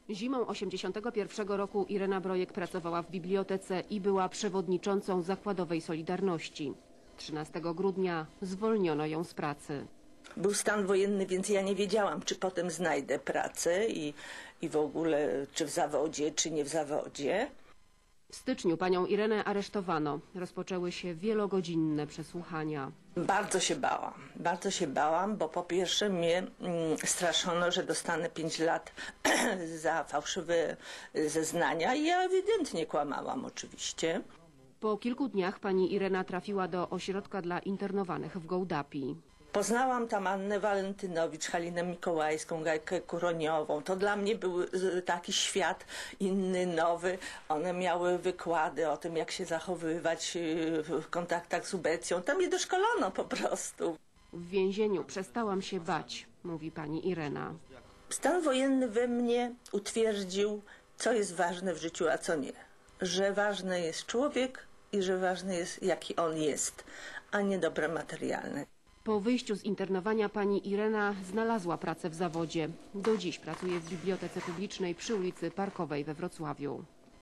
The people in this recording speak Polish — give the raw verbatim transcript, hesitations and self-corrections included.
Zimą osiemdziesiątego pierwszego roku Irena Brojek pracowała w bibliotece i była przewodniczącą zakładowej Solidarności. trzynastego grudnia zwolniono ją z pracy. Był stan wojenny, więc ja nie wiedziałam, czy potem znajdę pracę i, i w ogóle czy w zawodzie, czy nie w zawodzie. W styczniu panią Irenę aresztowano. Rozpoczęły się wielogodzinne przesłuchania. Bardzo się bałam, bardzo się bałam, bo po pierwsze mnie mm, straszono, że dostanę pięć lat za fałszywe zeznania i ja ewidentnie kłamałam oczywiście. Po kilku dniach pani Irena trafiła do ośrodka dla internowanych w Gołdapi. Poznałam tam Annę Walentynowicz, Halinę Mikołajską, Gajkę Kuroniową. To dla mnie był taki świat inny, nowy. One miały wykłady o tym, jak się zachowywać w kontaktach z ubecją. Tam mnie doszkolono po prostu. W więzieniu przestałam się bać, mówi pani Irena. Stan wojenny we mnie utwierdził, co jest ważne w życiu, a co nie. Że ważny jest człowiek i że ważny jest, jaki on jest, a nie dobra materialne. Po wyjściu z internowania pani Irena znalazła pracę w zawodzie. Do dziś pracuje w bibliotece publicznej przy ulicy Parkowej we Wrocławiu.